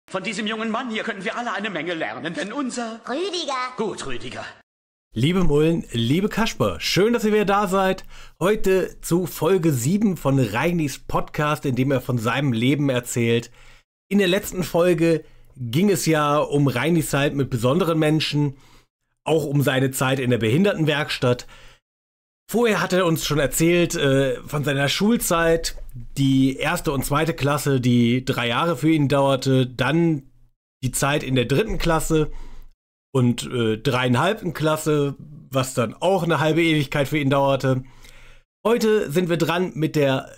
Von diesem jungen Mann hier können wir alle eine Menge lernen, denn unser... Rüdiger. Gut, Rüdiger. Liebe Mullen, liebe Kasper, schön, dass ihr wieder da seid. Heute zu Folge 7 von Reinis Podcast, in dem er von seinem Leben erzählt. In der letzten Folge ging es ja um Reinis Zeit mit besonderen Menschen, auch um seine Zeit in der Behindertenwerkstatt. Vorher hat er uns schon erzählt von seiner Schulzeit, die 1. und 2. Klasse, die 3 Jahre für ihn dauerte, dann die Zeit in der 3. Klasse und 3,5. Klasse, was dann auch eine halbe Ewigkeit für ihn dauerte. Heute sind wir dran mit der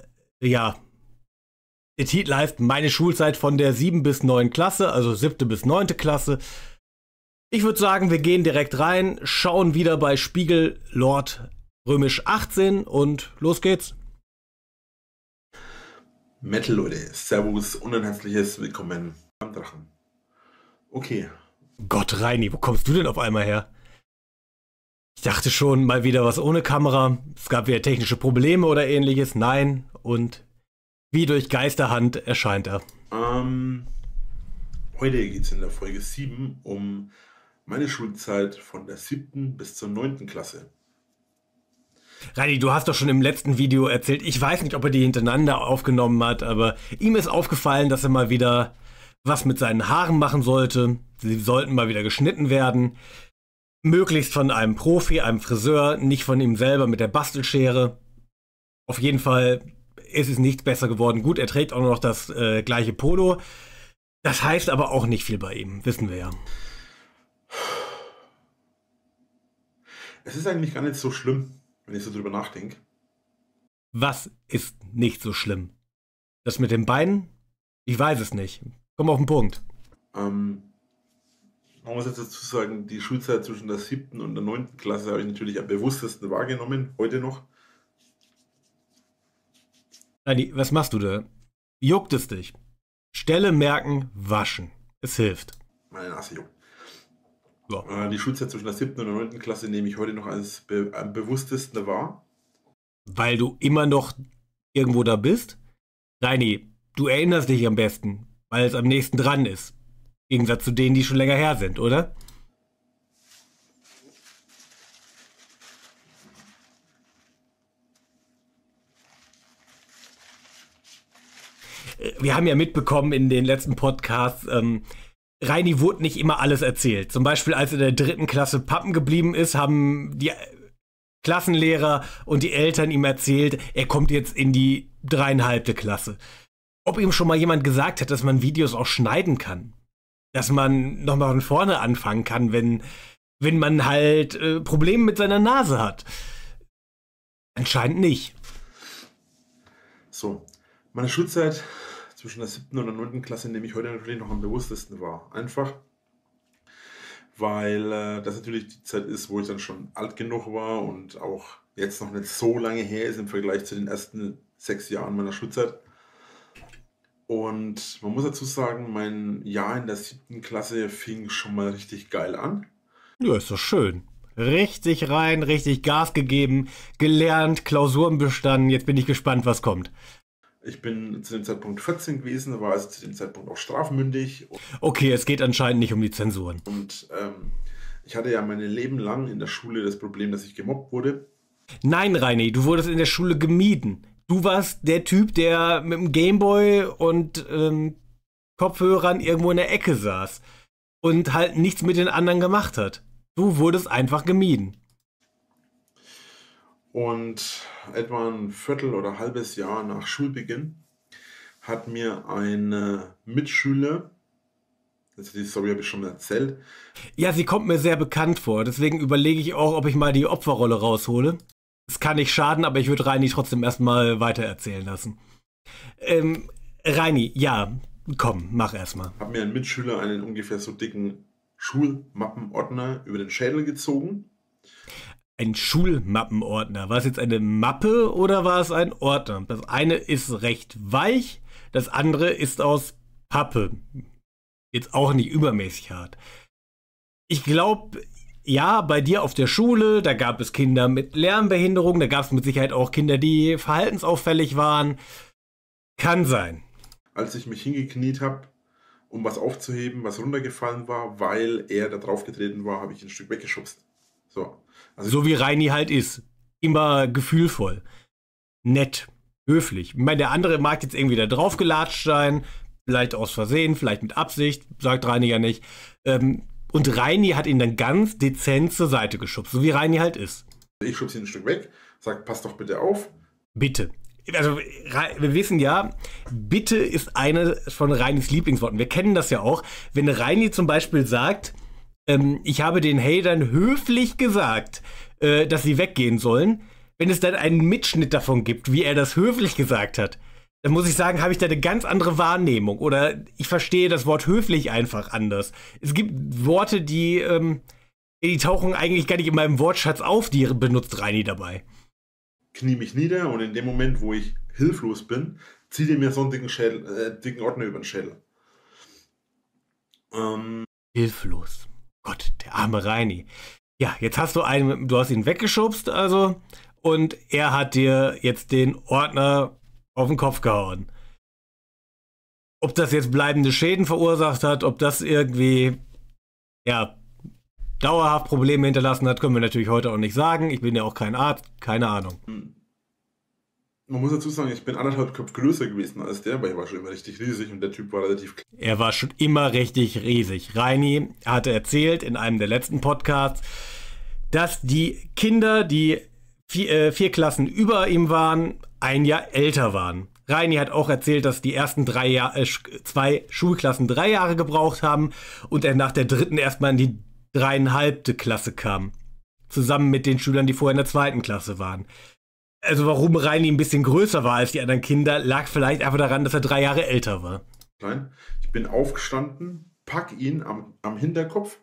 Titel heißt Meine Schulzeit von der 7. bis 9. Klasse, also 7. bis 9. Klasse. Ich würde sagen, wir gehen direkt rein, schauen wieder bei Spiegel Lord Römisch 18 und los geht's. Metal Leute, Servus und ein herzliches Willkommen am Drachen. Okay. Gott, Reini, wo kommst du denn auf einmal her? Ich dachte schon, mal wieder was ohne Kamera. Es gab wieder technische Probleme oder ähnliches. Nein, und wie durch Geisterhand erscheint er. Heute geht es in der Folge 7 um meine Schulzeit von der 7. bis zur 9. Klasse. Reini, du hast doch schon im letzten Video erzählt, ich weiß nicht, ob er die hintereinander aufgenommen hat, aber ihm ist aufgefallen, dass er mal wieder was mit seinen Haaren machen sollte. Sie sollten mal wieder geschnitten werden. Möglichst von einem Profi, einem Friseur, nicht von ihm selber mit der Bastelschere. Auf jeden Fall ist es nichts besser geworden. Gut, er trägt auch noch das gleiche Polo. Das heißt aber auch nicht viel bei ihm, wissen wir ja. Es ist eigentlich gar nicht so schlimm, wenn ich so drüber nachdenke. Was ist nicht so schlimm? Das mit den Beinen? Ich weiß es nicht. Komm auf den Punkt. Man muss jetzt dazu sagen, die Schulzeit zwischen der 7. und der 9. Klasse habe ich natürlich am bewusstesten wahrgenommen, heute noch. Reini, was machst du da? Juckt es dich? Stelle merken, waschen. Es hilft. Meine Nase juckt. Ja. Die Schulzeit zwischen der 7. und der 9. Klasse nehme ich heute noch als am bewusstesten wahr. Weil du immer noch irgendwo da bist? Reini, du erinnerst dich am besten, weil es am nächsten dran ist. Im Gegensatz zu denen, die schon länger her sind, oder? Wir haben ja mitbekommen in den letzten Podcasts, Reini wurde nicht immer alles erzählt. Zum Beispiel, als er in der 3. Klasse pappen geblieben ist, haben die Klassenlehrer und die Eltern ihm erzählt, er kommt jetzt in die 3,5. Klasse. Ob ihm schon mal jemand gesagt hat, dass man Videos auch schneiden kann. Dass man nochmal von vorne anfangen kann, wenn man halt Probleme mit seiner Nase hat. Anscheinend nicht. So, meine Schulzeit zwischen der 7. und der 9. Klasse nehme ich heute natürlich noch am bewusstesten wahr. Einfach, weil das natürlich die Zeit ist, wo ich dann schon alt genug war und auch jetzt noch nicht so lange her ist im Vergleich zu den ersten 6 Jahren meiner Schulzeit. Und man muss dazu sagen, mein Jahr in der 7. Klasse fing schon mal richtig geil an. Ja, ist doch schön. Richtig rein, richtig Gas gegeben, gelernt, Klausuren bestanden. Jetzt bin ich gespannt, was kommt. Ich bin zu dem Zeitpunkt 14 gewesen, war also zu dem Zeitpunkt auch strafmündig. Okay, es geht anscheinend nicht um die Zensuren. Und ich hatte ja mein Leben lang in der Schule das Problem, dass ich gemobbt wurde. Nein, Reini, du wurdest in der Schule gemieden. Du warst der Typ, der mit dem Gameboy und Kopfhörern irgendwo in der Ecke saß und halt nichts mit den anderen gemacht hat. Du wurdest einfach gemieden. Und etwa ein Viertel oder halbes Jahr nach Schulbeginn hat mir ein Mitschüler, also die Story habe ich schon mal erzählt. Ja, sie kommt mir sehr bekannt vor, deswegen überlege ich auch, ob ich mal die Opferrolle raushole. Es kann nicht schaden, aber ich würde Reini trotzdem erstmal weiter erzählen lassen. Reini, ja, komm, mach erstmal. Hat mir ein Mitschüler einen ungefähr so dicken Schulmappenordner über den Schädel gezogen. Ein Schulmappenordner. War es jetzt eine Mappe oder war es ein Ordner? Das eine ist recht weich, das andere ist aus Pappe. Jetzt auch nicht übermäßig hart. Ich glaube, ja, bei dir auf der Schule, da gab es Kinder mit Lernbehinderung, da gab es mit Sicherheit auch Kinder, die verhaltensauffällig waren. Kann sein. Als ich mich hingekniet habe um was aufzuheben, was runtergefallen war, weil er da drauf getreten war, habe ich ihn ein Stück weggeschubst. So wie Reini halt ist. Immer gefühlvoll. Nett. Höflich. Ich meine, der andere mag jetzt irgendwie da drauf gelatscht sein. Vielleicht aus Versehen, vielleicht mit Absicht. Sagt Reini ja nicht. Und Reini hat ihn dann ganz dezent zur Seite geschubst. So wie Reini halt ist. Ich schubse ihn ein Stück weg. Sag, pass doch bitte auf. Bitte. Also, wir wissen ja, bitte ist eine von Reinis Lieblingsworten. Wir kennen das ja auch. Wenn Reini zum Beispiel sagt, ich habe den Hatern höflich gesagt, dass sie weggehen sollen. Wenn es dann einen Mitschnitt davon gibt, wie er das höflich gesagt hat, dann muss ich sagen, habe ich da eine ganz andere Wahrnehmung. Oder ich verstehe das Wort höflich einfach anders. Es gibt Worte, die tauchen eigentlich gar nicht in meinem Wortschatz auf, die benutzt Reini dabei. Knie mich nieder und in dem Moment, wo ich hilflos bin, zieht er mir so einen dicken Ordner über den Schädel. Hilflos. Gott, der arme Reini. Ja, jetzt hast du ihn weggeschubst, also, und er hat dir jetzt den Ordner auf den Kopf gehauen. Ob das jetzt bleibende Schäden verursacht hat, ob das irgendwie, ja, dauerhaft Probleme hinterlassen hat, können wir natürlich heute auch nicht sagen. Ich bin ja auch kein Arzt, keine Ahnung. Man muss dazu sagen, ich bin 1,5 Köpfe größer gewesen als der, weil ich war schon immer richtig riesig und der Typ war relativ klein. Er war schon immer richtig riesig. Reini hatte erzählt in einem der letzten Podcasts, dass die Kinder, die 4 Klassen über ihm waren, ein Jahr älter waren. Reini hat auch erzählt, dass die ersten 2 Schulklassen 3 Jahre gebraucht haben und er nach der 3. erstmal in die 3,5. Klasse kam. Zusammen mit den Schülern, die vorher in der 2. Klasse waren. Also warum Reini ein bisschen größer war als die anderen Kinder, lag vielleicht einfach daran, dass er 3 Jahre älter war. Ich bin aufgestanden, pack ihn am Hinterkopf,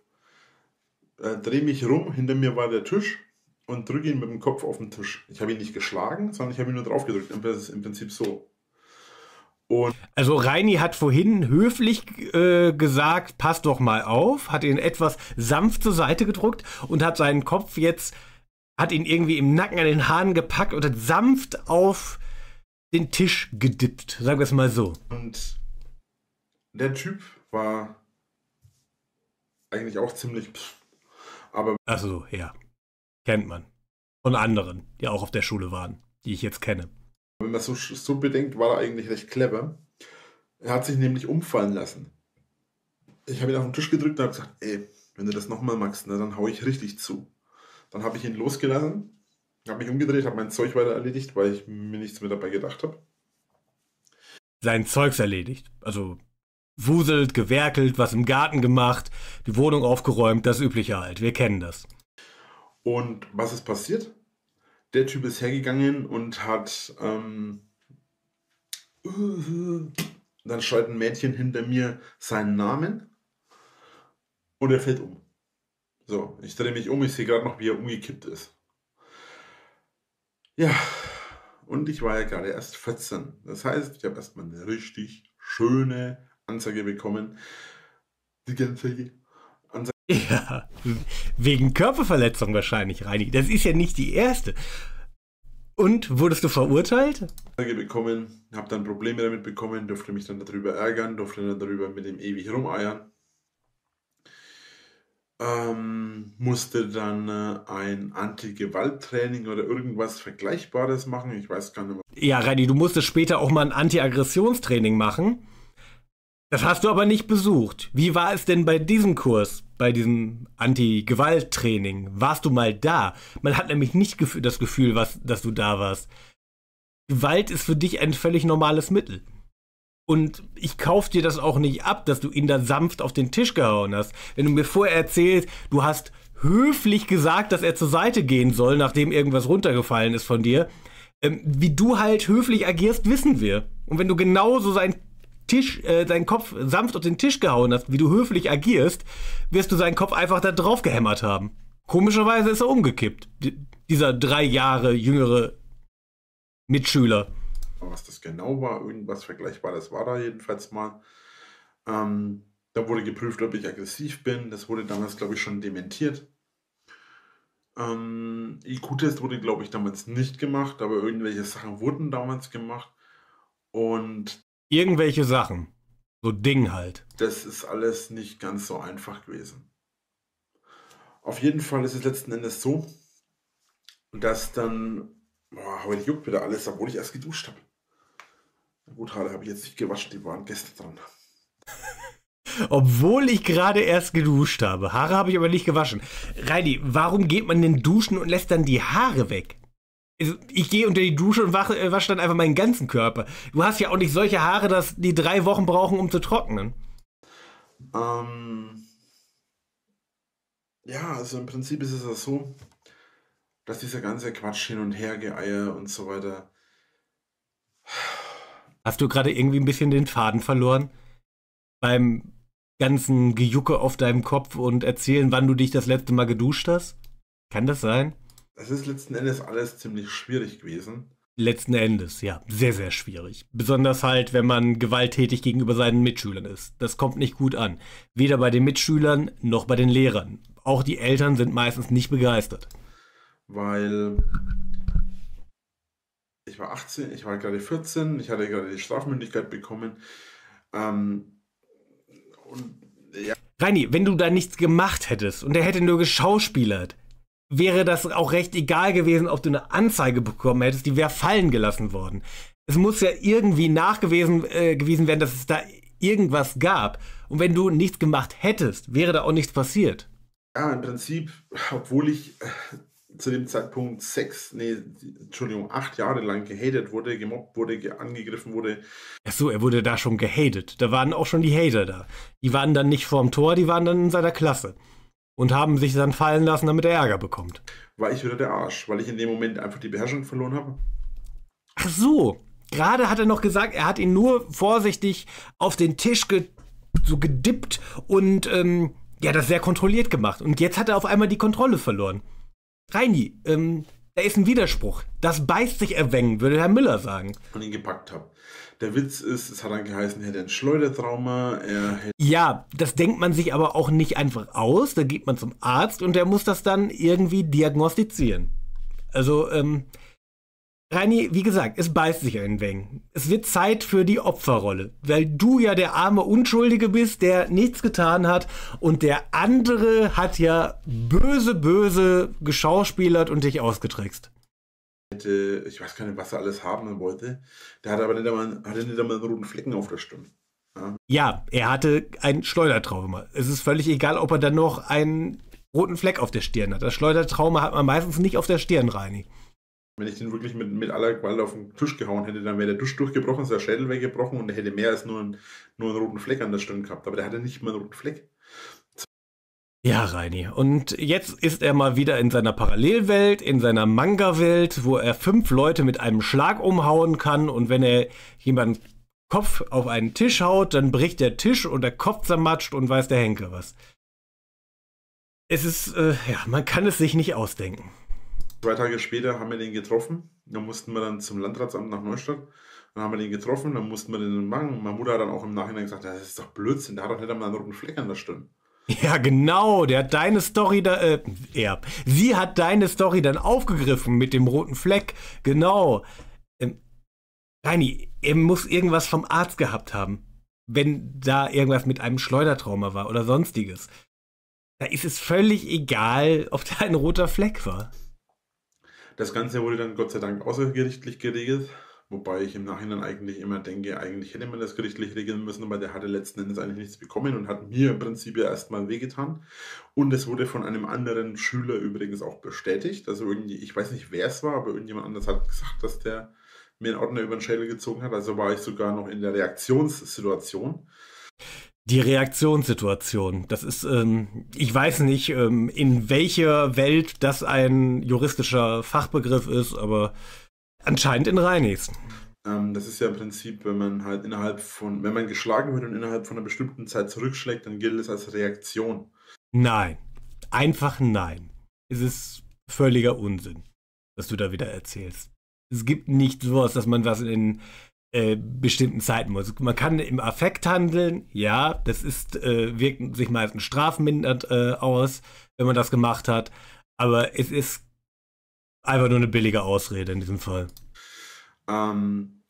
drehe mich rum, hinter mir war der Tisch und drücke ihn mit dem Kopf auf den Tisch. Ich habe ihn nicht geschlagen, sondern ich habe ihn nur drauf gedrückt. Das ist im Prinzip so. Und also Reini hat vorhin höflich gesagt, pass doch mal auf, hat ihn etwas sanft zur Seite gedrückt und hat seinen Kopf jetzt, hat ihn irgendwie im Nacken an den Haaren gepackt und hat sanft auf den Tisch gedippt, sagen wir es mal so. Und der Typ war eigentlich auch ziemlich, aber... Ach so, ja, kennt man. Von anderen, die auch auf der Schule waren, die ich jetzt kenne. Wenn man so bedenkt, war er eigentlich recht clever. Er hat sich nämlich umfallen lassen. Ich habe ihn auf den Tisch gedrückt und habe gesagt, ey, wenn du das nochmal magst, ne, dann hau ich richtig zu. Dann habe ich ihn losgelassen, habe mich umgedreht, habe mein Zeug weiter erledigt, weil ich mir nichts mehr dabei gedacht habe. Sein Zeugs erledigt, also wuselt, gewerkelt, was im Garten gemacht, die Wohnung aufgeräumt, das Übliche halt, wir kennen das. Und was ist passiert? Der Typ ist hergegangen und hat, dann schreit ein Mädchen hinter mir seinen Namen und er fällt um. So, ich drehe mich um, ich sehe gerade noch, wie er umgekippt ist. Ja, und ich war ja gerade erst 14. Das heißt, ich habe erstmal eine richtig schöne Anzeige bekommen. Die ganze Anzeige. Ja, wegen Körperverletzung wahrscheinlich, Reini. Das ist ja nicht die erste. Und, wurdest du verurteilt? Bekommen, habe dann Probleme damit bekommen, durfte mich dann darüber ärgern, durfte dann darüber mit dem ewig rumeiern. Musste dann ein Anti-Gewalt-Training oder irgendwas Vergleichbares machen. Ich weiß gar nicht mehr. Ja, Reini, du musstest später auch mal ein Anti-Aggressionstraining machen. Das hast du aber nicht besucht. Wie war es denn bei diesem Kurs, bei diesem Anti-Gewalt-Training? Warst du mal da? Man hat nämlich nicht das Gefühl, dass du da warst. Gewalt ist für dich ein völlig normales Mittel. Und ich kauf dir das auch nicht ab, dass du ihn da sanft auf den Tisch gehauen hast. Wenn du mir vorher erzählst, du hast höflich gesagt, dass er zur Seite gehen soll, nachdem irgendwas runtergefallen ist von dir. Wie du halt höflich agierst, wissen wir. Und wenn du genauso seinen Kopf sanft auf den Tisch gehauen hast, wie du höflich agierst, wirst du seinen Kopf einfach da drauf gehämmert haben. Komischerweise ist er umgekippt. Dieser 3 Jahre jüngere Mitschüler. Was das genau war, irgendwas Vergleichbares war da jedenfalls mal. Da wurde geprüft, ob ich aggressiv bin. Das wurde damals, glaube ich, schon dementiert. IQ-Test wurde, glaube ich, damals nicht gemacht, aber irgendwelche Sachen wurden damals gemacht. Und irgendwelche Sachen. So Ding halt. Das ist alles nicht ganz so einfach gewesen. Auf jeden Fall ist es letzten Endes so, dass dann, heute juckt wieder alles, obwohl ich erst geduscht habe. Na gut, Haare habe ich jetzt nicht gewaschen, die waren gestern dran. Obwohl ich gerade erst geduscht habe. Haare habe ich aber nicht gewaschen. Reini, warum geht man denn duschen und lässt dann die Haare weg? Also, ich gehe unter die Dusche und wasche dann einfach meinen ganzen Körper. Du hast ja auch nicht solche Haare, dass die 3 Wochen brauchen, um zu trocknen. Ja, also im Prinzip ist es ja so, dass dieser ganze Quatsch hin und her, Geeier und so weiter. Hast du gerade irgendwie ein bisschen den Faden verloren? Beim ganzen Gejucke auf deinem Kopf und erzählen, wann du dich das letzte Mal geduscht hast? Kann das sein? Es ist letzten Endes alles ziemlich schwierig gewesen. Letzten Endes, ja. Sehr, sehr schwierig. Besonders halt, wenn man gewalttätig gegenüber seinen Mitschülern ist. Das kommt nicht gut an. Weder bei den Mitschülern noch bei den Lehrern. Auch die Eltern sind meistens nicht begeistert. Weil ich war 18, ich war gerade 14, ich hatte gerade die Strafmündigkeit bekommen. Und ja, Reini, wenn du da nichts gemacht hättest und er hätte nur geschauspielert, wäre das auch recht egal gewesen, ob du eine Anzeige bekommen hättest, die wäre fallen gelassen worden. Es muss ja irgendwie nachgewiesen gewesen werden, dass es da irgendwas gab. Und wenn du nichts gemacht hättest, wäre da auch nichts passiert. ja, im Prinzip, obwohl ich zu dem Zeitpunkt 8 Jahre lang gehatet wurde, gemobbt wurde, angegriffen wurde. Ach so, er wurde da schon gehatet. Da waren auch schon die Hater da. Die waren dann nicht vorm Tor, die waren dann in seiner Klasse. Und haben sich dann fallen lassen, damit er Ärger bekommt. War ich wieder der Arsch, weil ich in dem Moment einfach die Beherrschung verloren habe. Ach so, gerade hat er noch gesagt, er hat ihn nur vorsichtig auf den Tisch so gedippt und ja, das sehr kontrolliert gemacht. Und jetzt hat er auf einmal die Kontrolle verloren. Reini, da ist ein Widerspruch. Das beißt sich erwängen, würde Herr Müller sagen. Und ihn gepackt habe. Der Witz ist, es hat dann geheißen, er hätte ein Schleudertrauma, er hätte... Ja, das denkt man sich aber auch nicht einfach aus. Da geht man zum Arzt und der muss das dann irgendwie diagnostizieren. Also, Reini, wie gesagt, es beißt sich ein wenig. Es wird Zeit für die Opferrolle, weil du ja der arme Unschuldige bist, der nichts getan hat und der andere hat ja böse geschauspielert und dich ausgetrickst. Ich weiß gar nicht, was er alles haben wollte. Der hatte aber nicht einmal einen roten Flecken auf der Stirn. Ja, er hatte ein Schleudertrauma. Es ist völlig egal, ob er dann noch einen roten Fleck auf der Stirn hat. Das Schleudertrauma hat man meistens nicht auf der Stirn, Reini. Wenn ich den wirklich mit aller Gewalt auf den Tisch gehauen hätte, dann wäre der Tisch durchgebrochen, ist der Schädel weggebrochen und er hätte mehr als nur einen roten Fleck an der Stirn gehabt. Aber der hatte nicht mal einen roten Fleck. Ja, Reini. Und jetzt ist er mal wieder in seiner Parallelwelt, in seiner Manga-Welt, wo er 5 Leute mit einem Schlag umhauen kann. Und wenn er jemanden Kopf auf einen Tisch haut, dann bricht der Tisch und der Kopf zermatscht und weiß der Henker was. Es ist, ja, man kann es sich nicht ausdenken. 2 Tage später haben wir den getroffen. Dann mussten wir dann zum Landratsamt nach Neustadt. Dann haben wir den getroffen, dann mussten wir den machen. Meine Mutter hat dann auch im Nachhinein gesagt, das ist doch Blödsinn, der hat doch nicht einmal einen roten Fleck an der Stirn. Ja, genau, der hat deine Story sie hat deine Story dann aufgegriffen mit dem roten Fleck, genau. Reini, er muss irgendwas vom Arzt gehabt haben, wenn da irgendwas mit einem Schleudertrauma war oder sonstiges. Da ist es völlig egal, ob da ein roter Fleck war. Das Ganze wurde dann Gott sei Dank außergerichtlich geregelt. Wobei ich im Nachhinein eigentlich immer denke, eigentlich hätte man das gerichtlich regeln müssen, aber der hatte letzten Endes eigentlich nichts bekommen und hat mir im Prinzip ja erstmal wehgetan. Und es wurde von einem anderen Schüler übrigens auch bestätigt. Also irgendwie, ich weiß nicht, wer es war, aber irgendjemand anders hat gesagt, dass der mir einen Ordner über den Schädel gezogen hat. Also war ich sogar noch in der Reaktionssituation. Die Reaktionssituation, das ist, ich weiß nicht, in welcher Welt das ein juristischer Fachbegriff ist, aber anscheinend in Reinis. Das ist ja im Prinzip, wenn man halt wenn man geschlagen wird und innerhalb von einer bestimmten Zeit zurückschlägt, dann gilt es als Reaktion. Nein, einfach nein. Es ist völliger Unsinn, was du da wieder erzählst. Es gibt nicht sowas, dass man was in bestimmten Zeiten muss. Man kann im Affekt handeln, ja, das ist, wirkt sich meistens strafmindernd aus, wenn man das gemacht hat, aber es ist einfach nur eine billige Ausrede in diesem Fall. Und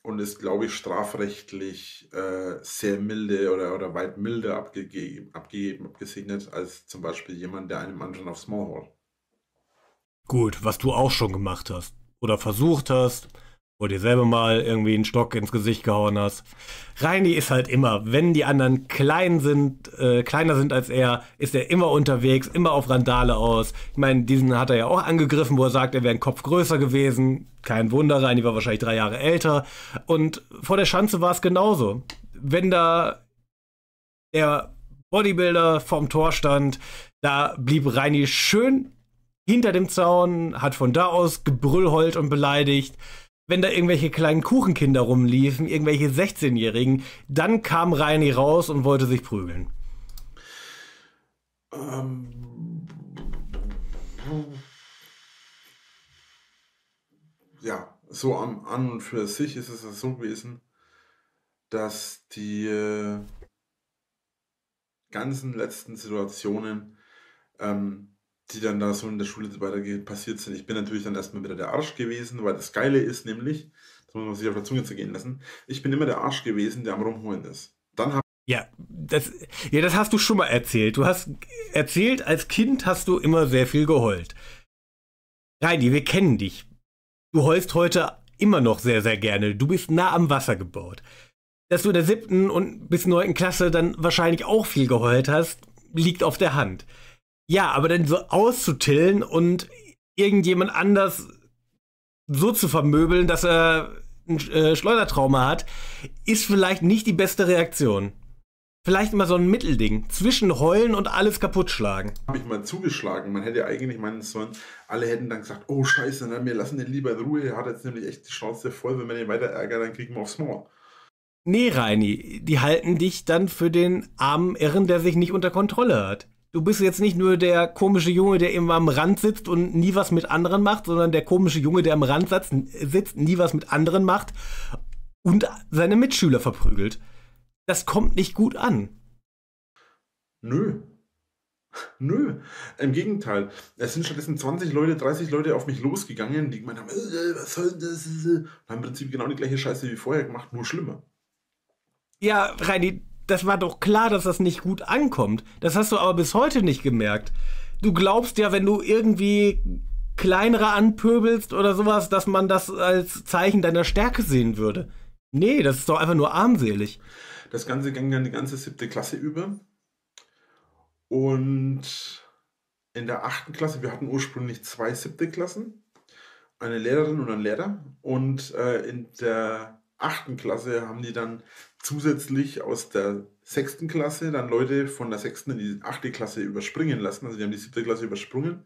und ist, glaube ich, strafrechtlich sehr milde oder weit milder abgesegnet als zum Beispiel jemand, der einem anderen aufs Maul haut. Gut, was du auch schon gemacht hast oder versucht hast, wo dir selber mal irgendwie einen Stock ins Gesicht gehauen hast. Reini ist halt immer, wenn die anderen kleiner sind als er, ist er immer unterwegs, immer auf Randale aus. Ich meine, diesen hat er ja auch angegriffen, wo er sagt, er wäre ein Kopf größer gewesen. Kein Wunder, Reini war wahrscheinlich 3 Jahre älter. Und vor der Schanze war es genauso. Wenn da der Bodybuilder vorm Tor stand, da blieb Reini schön hinter dem Zaun, hat von da aus gebrüllheult und beleidigt. Wenn da irgendwelche kleinen Kuchenkinder rumliefen, irgendwelche 16-Jährigen, dann kam Reini raus und wollte sich prügeln. Ja, so an und für sich ist es so gewesen, dass die ganzen letzten Situationen, die dann da so in der Schule weitergeht, passiert sind. Ich bin natürlich dann erstmal wieder der Arsch gewesen, weil das Geile ist nämlich, das muss man sich auf der Zunge zergehen lassen, ich bin immer der Arsch gewesen, der am Rumholen ist. Ja, das hast du schon mal erzählt. Du hast erzählt, als Kind hast du immer sehr viel geheult. Reini, wir kennen dich. Du heulst heute immer noch sehr, sehr gerne. Du bist nah am Wasser gebaut. Dass du in der 7. und bis 9. Klasse dann wahrscheinlich auch viel geheult hast, liegt auf der Hand. Ja, aber dann so auszutillen und irgendjemand anders so zu vermöbeln, dass er ein Schleudertrauma hat, ist vielleicht nicht die beste Reaktion. Vielleicht mal so ein Mittelding zwischen heulen und alles kaputt schlagen. Habe ich mal zugeschlagen. Man hätte eigentlich meinen sollen, alle hätten dann gesagt, oh Scheiße, na, wir lassen den lieber in Ruhe. Er hat jetzt nämlich echt die Schnauze voll, wenn wir den weiter ärgern, dann kriegen wir aufs Maul. Nee, Reini, die halten dich dann für den armen Irren, der sich nicht unter Kontrolle hat. Du bist jetzt nicht nur der komische Junge, der immer am Rand sitzt und nie was mit anderen macht, sondern der komische Junge, der am Rand sitzt, nie was mit anderen macht und seine Mitschüler verprügelt. Das kommt nicht gut an. Nö. Im Gegenteil. Es sind stattdessen 20 Leute, 30 Leute auf mich losgegangen, die gemeint haben, was soll das? Und haben im Prinzip genau die gleiche Scheiße wie vorher gemacht, nur schlimmer. Ja, Reini, das war doch klar, dass das nicht gut ankommt. Das hast du aber bis heute nicht gemerkt. Du glaubst ja, wenn du irgendwie kleinere anpöbelst oder sowas, dass man das als Zeichen deiner Stärke sehen würde. Nee, das ist doch einfach nur armselig. Das Ganze ging dann die ganze 7. Klasse über. Und in der 8. Klasse, wir hatten ursprünglich 2 7. Klassen, eine Lehrerin und einen Lehrer. Und in der 8. Klasse haben die dann zusätzlich aus der 6. Klasse dann Leute von der 6. in die 8. Klasse überspringen lassen. Also die haben die 7. Klasse übersprungen.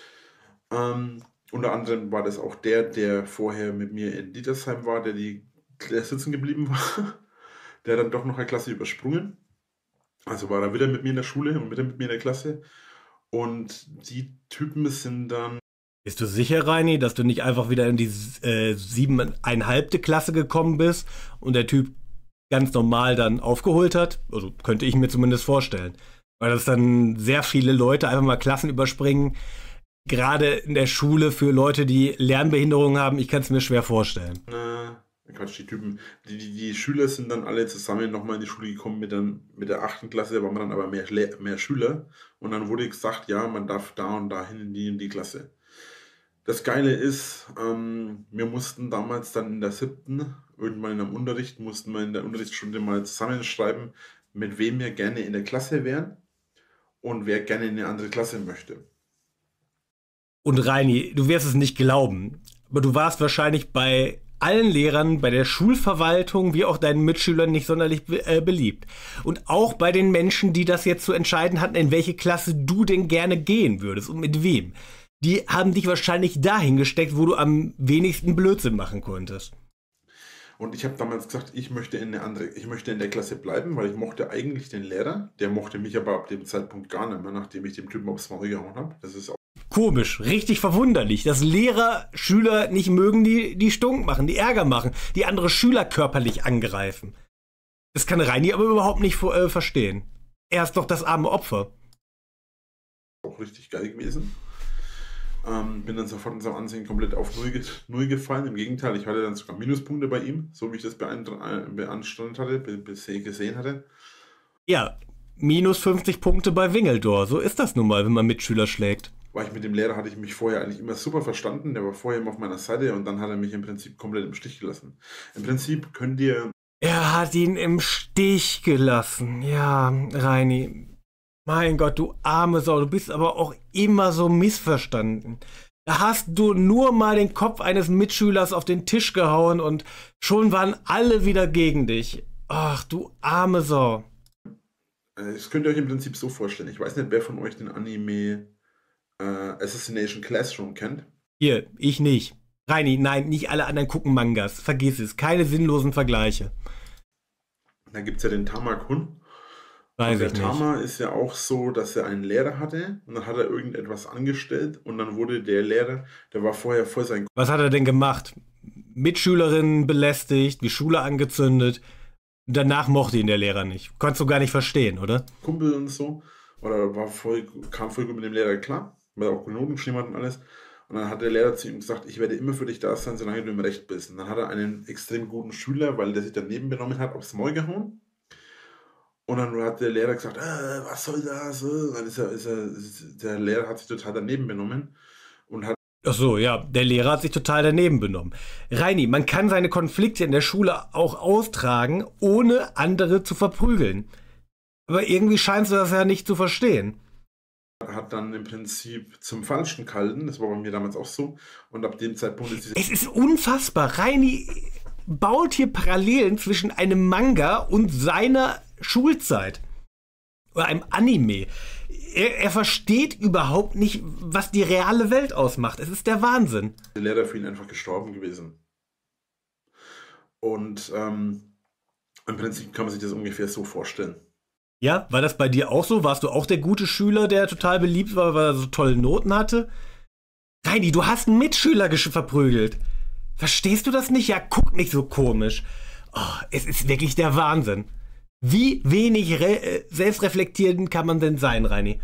Unter anderem war das auch der vorher mit mir in Dietersheim war, der sitzen geblieben war. Der hat dann doch noch eine Klasse übersprungen. Also war er wieder mit mir in der Schule und wieder mit mir in der Klasse. Und die Typen sind dann... Bist du sicher, Reini, dass du nicht einfach wieder in die 7,5. Klasse gekommen bist und der Typ ganz normal dann aufgeholt hat? Also könnte ich mir zumindest vorstellen. Weil das dann sehr viele Leute einfach mal Klassen überspringen. Gerade in der Schule für Leute, die Lernbehinderungen haben, ich kann es mir schwer vorstellen. Quatsch, die Typen, die Schüler sind dann alle zusammen nochmal in die Schule gekommen mit der 8. Klasse, da waren wir dann aber mehr Schüler und dann wurde gesagt, ja, man darf da und dahin in die Klasse. Das Geile ist, wir mussten damals dann in der 7., irgendwann in einem Unterricht, mussten wir in der Unterrichtsstunde mal zusammenschreiben, mit wem wir gerne in der Klasse wären und wer gerne in eine andere Klasse möchte. Und Reini, du wirst es nicht glauben, aber du warst wahrscheinlich bei allen Lehrern, bei der Schulverwaltung, wie auch deinen Mitschülern nicht sonderlich beliebt. Und auch bei den Menschen, die das jetzt zu entscheiden hatten, in welche Klasse du denn gerne gehen würdest und mit wem. Die haben dich wahrscheinlich dahin gesteckt, wo du am wenigsten Blödsinn machen konntest. Und ich habe damals gesagt, ich möchte in der Klasse bleiben, weil ich mochte eigentlich den Lehrer. Der mochte mich aber ab dem Zeitpunkt gar nicht mehr, nachdem ich dem Typen aufs Maul gehauen habe. Das ist auch komisch, richtig verwunderlich, dass Lehrer Schüler nicht mögen, die Stunk machen, die Ärger machen, die andere Schüler körperlich angreifen. Das kann Reini aber überhaupt nicht verstehen. Er ist doch das arme Opfer. Auch richtig geil gewesen. Bin dann sofort in seinem Ansehen komplett auf null gefallen. Im Gegenteil, ich hatte dann sogar Minuspunkte bei ihm, so wie ich das beanstandet hatte, gesehen hatte. Ja, minus 50 Punkte bei Wingeldor. So ist das nun mal, wenn man Mitschüler schlägt. Weil mit dem Lehrer hatte ich mich vorher eigentlich immer super verstanden. Der war vorher immer auf meiner Seite und dann hat er mich im Prinzip komplett im Stich gelassen. Im Prinzip könnt ihr... Er hat ihn im Stich gelassen. Ja, Reini. Mein Gott, du arme Sau, du bist aber auch immer so missverstanden. Da hast du nur mal den Kopf eines Mitschülers auf den Tisch gehauen und schon waren alle wieder gegen dich. Ach, du arme Sau. Das könnt ihr euch im Prinzip so vorstellen. Ich weiß nicht, wer von euch den Anime Assassination Classroom kennt. Hier, ich nicht. Reini, nein, nicht alle anderen gucken Mangas. Vergiss es, keine sinnlosen Vergleiche. Da gibt es ja den Tama-kun. Weiß der ich nicht. Tama ist ja auch so, dass er einen Lehrer hatte und dann hat er irgendetwas angestellt und dann wurde der Lehrer, der war vorher voll sein Was hat er denn gemacht? Mitschülerinnen belästigt, die Schule angezündet. Danach mochte ihn der Lehrer nicht. Konntest du gar nicht verstehen, oder? Kumpel und so. Oder kam voll gut mit dem Lehrer klar, weil er auch gute Noten geschrieben hat und alles. Und dann hat der Lehrer zu ihm gesagt, ich werde immer für dich da sein, solange du im Recht bist. Und dann hat er einen extrem guten Schüler, weil der sich daneben benommen hat, aufs Maul gehauen. Und dann hat der Lehrer gesagt, was soll das? Dann der Lehrer hat sich total daneben benommen und hat... Ach so, ja, der Lehrer hat sich total daneben benommen. Reini, man kann seine Konflikte in der Schule auch austragen, ohne andere zu verprügeln. Aber irgendwie scheinst du das ja nicht zu verstehen. Hat dann im Prinzip zum Falschen gehalten, das war bei mir damals auch so. Und ab dem Zeitpunkt ist Es ist unfassbar. Reini baut hier Parallelen zwischen einem Manga und seiner Schulzeit. Oder einem Anime. Er versteht überhaupt nicht, was die reale Welt ausmacht. Es ist der Wahnsinn. der Lehrer für ihn einfach gestorben gewesen. Und im Prinzip kann man sich das ungefähr so vorstellen. Ja, war das bei dir auch so? Warst du auch der gute Schüler, der total beliebt war, weil er so tolle Noten hatte? Reini, du hast einen Mitschüler verprügelt. Verstehst du das nicht? Ja, guck nicht so komisch. Oh, es ist wirklich der Wahnsinn. Wie wenig selbstreflektierend kann man denn sein, Reini?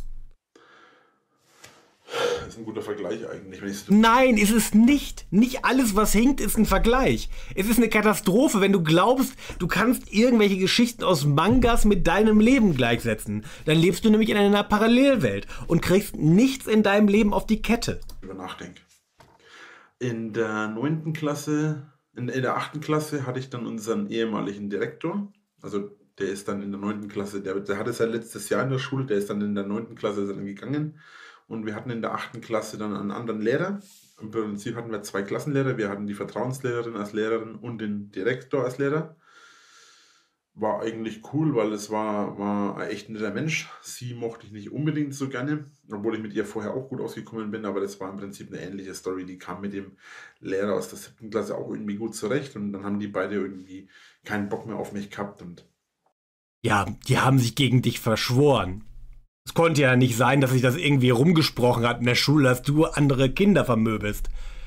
Das ist ein guter Vergleich eigentlich. Nein, ist es nicht. Nicht alles, was hinkt, ist ein Vergleich. Es ist eine Katastrophe, wenn du glaubst, du kannst irgendwelche Geschichten aus Mangas mit deinem Leben gleichsetzen. Dann lebst du nämlich in einer Parallelwelt und kriegst nichts in deinem Leben auf die Kette. Über nachdenke. In der 9. Klasse, in der 8. Klasse hatte ich dann unseren ehemaligen Direktor. Also der ist dann in der 9. Klasse, der hatte sein letztes Jahr in der Schule, der ist dann in der 9. Klasse dann gegangen. Und wir hatten in der 8. Klasse dann einen anderen Lehrer. Im Prinzip hatten wir 2 Klassenlehrer. Wir hatten die Vertrauenslehrerin als Lehrerin und den Direktor als Lehrer. War eigentlich cool, weil es war ein echt netter Mensch. Sie mochte ich nicht unbedingt so gerne, obwohl ich mit ihr vorher auch gut ausgekommen bin. Aber das war im Prinzip eine ähnliche Story. Die kam mit dem Lehrer aus der 7. Klasse auch irgendwie gut zurecht. Und dann haben die beide irgendwie keinen Bock mehr auf mich gehabt. Und ja, die haben sich gegen dich verschworen. Es konnte ja nicht sein, dass sich das irgendwie rumgesprochen hat in der Schule, dass du andere Kinder vermöbelst.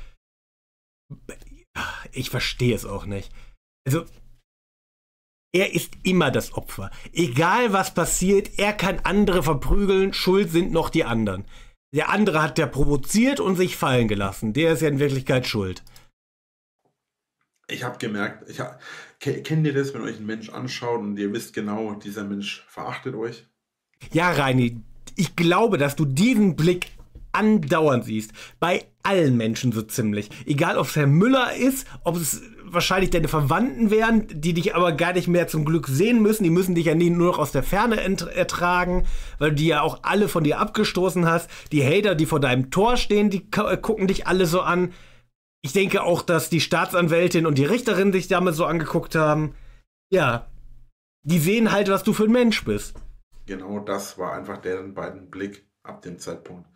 Ich verstehe es auch nicht. Also, er ist immer das Opfer. Egal was passiert, er kann andere verprügeln, schuld sind noch die anderen. Der andere hat der provoziert und sich fallen gelassen. Der ist ja in Wirklichkeit schuld. ich habe gemerkt, kennt ihr das, wenn euch ein Mensch anschaut und ihr wisst genau, dieser Mensch verachtet euch? Ja, Reini, ich glaube, dass du diesen Blick andauernd siehst. Bei allen Menschen so ziemlich. Egal, ob es Herr Müller ist, ob es wahrscheinlich deine Verwandten wären, die dich aber gar nicht mehr zum Glück sehen müssen. Die müssen dich ja nur noch aus der Ferne ertragen, weil du die ja auch alle von dir abgestoßen hast. Die Hater, die vor deinem Tor stehen, die gucken dich alle so an. Ich denke auch, dass die Staatsanwältin und die Richterin dich damit so angeguckt haben. Ja, die sehen halt, was du für ein Mensch bist. Genau das war einfach deren beiden Blick ab dem Zeitpunkt.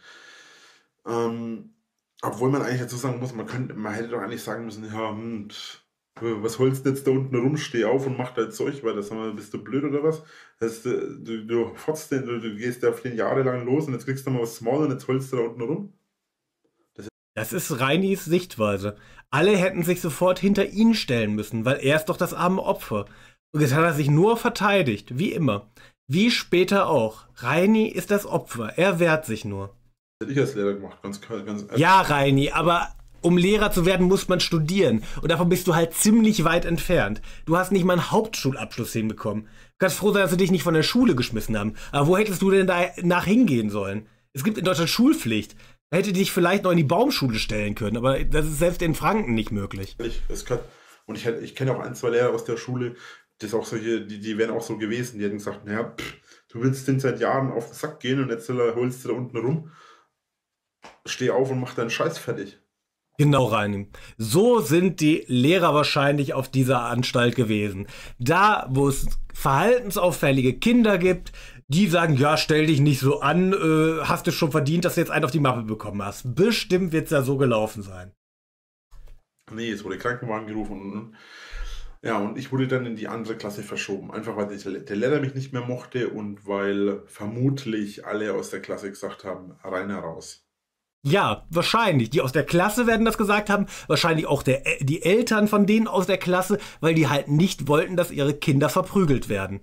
Obwohl man eigentlich dazu sagen muss, man hätte doch eigentlich sagen müssen, ja, was holst du jetzt da unten rum, steh auf und mach dein Zeug, weil das bist du blöd oder was? Du fotzt den, du gehst ja auf den jahrelang los und jetzt kriegst du mal was Maul und jetzt holst du da unten rum. Das ist Reinis Sichtweise. Alle hätten sich sofort hinter ihn stellen müssen, weil er ist doch das arme Opfer. Und jetzt hat er sich nur verteidigt, wie immer. Wie später auch. Reini ist das Opfer, er wehrt sich nur. hätte ich als Lehrer gemacht, ganz ehrlich. Ja, Reini, aber um Lehrer zu werden, muss man studieren. Und davon bist du halt ziemlich weit entfernt. Du hast nicht mal einen Hauptschulabschluss hinbekommen. Du kannst froh sein, dass sie dich nicht von der Schule geschmissen haben. Aber wo hättest du denn da nach hingehen sollen? Es gibt in Deutschland Schulpflicht. Da hätte dich vielleicht noch in die Baumschule stellen können, aber das ist selbst in Franken nicht möglich. Und ich kenne auch ein, zwei Lehrer aus der Schule, das auch solche, die wären auch so gewesen, die hätten gesagt, naja, du willst den seit Jahren auf den Sack gehen und jetzt holst du da unten rum. Steh auf und mach deinen Scheiß fertig. Genau, Reini. So sind die Lehrer wahrscheinlich auf dieser Anstalt gewesen. Da, wo es verhaltensauffällige Kinder gibt, die sagen, ja, stell dich nicht so an, hast du schon verdient, dass du jetzt einen auf die Mappe bekommen hast. Bestimmt wird es ja so gelaufen sein. Nee, es wurde Krankenwagen gerufen und ja, und ich wurde dann in die andere Klasse verschoben. Einfach weil der Lehrer mich nicht mehr mochte und weil vermutlich alle aus der Klasse gesagt haben, rein heraus. Ja, wahrscheinlich. Die aus der Klasse werden das gesagt haben. Wahrscheinlich auch die Eltern von denen aus der Klasse, weil die halt nicht wollten, dass ihre Kinder verprügelt werden.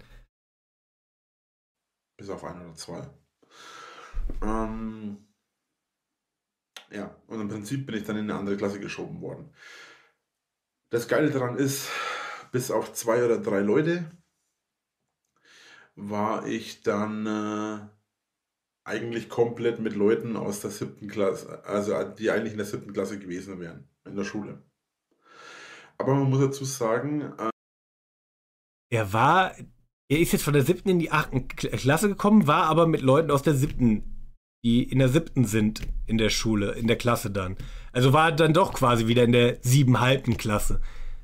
Bis auf ein oder zwei. Ja, und im Prinzip bin ich dann in eine andere Klasse geschoben worden. Das Geile daran ist, bis auf 2 oder 3 Leute war ich dann eigentlich komplett mit Leuten aus der 7. Klasse, also die eigentlich in der 7. Klasse gewesen wären, in der Schule. Aber man muss dazu sagen, Er ist jetzt von der 7. in die 8. Klasse gekommen, war aber mit Leuten aus der 7., die in der 7. sind in der Schule, in der Klasse dann. Also war er dann doch quasi wieder in der 7,5. Klasse.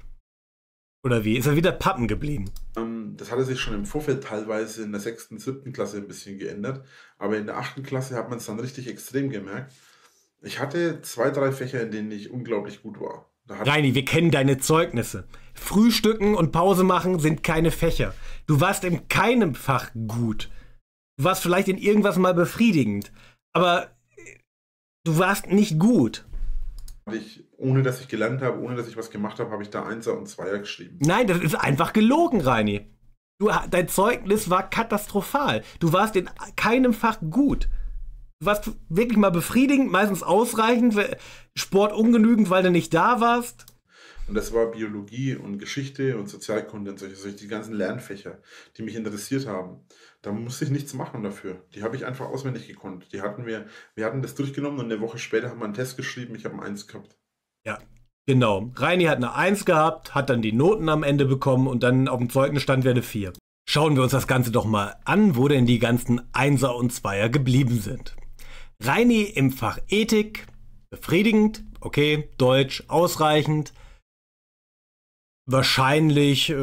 Oder wie? Ist er wieder Pappen geblieben? das hatte sich schon im Vorfeld teilweise in der 6., 7. Klasse ein bisschen geändert, aber in der 8. Klasse hat man es dann richtig extrem gemerkt. Ich hatte 2, 3 Fächer, in denen ich unglaublich gut war. Reini, wir kennen deine Zeugnisse. Frühstücken und Pause machen sind keine Fächer. Du warst in keinem Fach gut. Du warst vielleicht in irgendwas mal befriedigend. Aber du warst nicht gut. Ohne dass ich gelernt habe, ohne dass ich was gemacht habe, habe ich da 1er und 2er geschrieben. Nein, das ist einfach gelogen, Reini. Dein Zeugnis war katastrophal. Du warst in keinem Fach gut. Du warst wirklich mal befriedigend, meistens ausreichend, Sport ungenügend, weil du nicht da warst. Und das war Biologie und Geschichte und Sozialkunde und solche die ganzen Lernfächer, die mich interessiert haben. Da musste ich nichts machen dafür. Die habe ich einfach auswendig gekonnt. Wir hatten das durchgenommen und eine Woche später haben wir einen Test geschrieben, ich habe eine 1 gehabt. Ja, genau. Reini hat eine 1 gehabt, hat dann die Noten am Ende bekommen und dann auf dem Zeugnis stand wieder eine 4. Schauen wir uns das Ganze doch mal an, wo denn die ganzen 1er und 2er geblieben sind. Reini im Fach Ethik, befriedigend, okay, Deutsch ausreichend, wahrscheinlich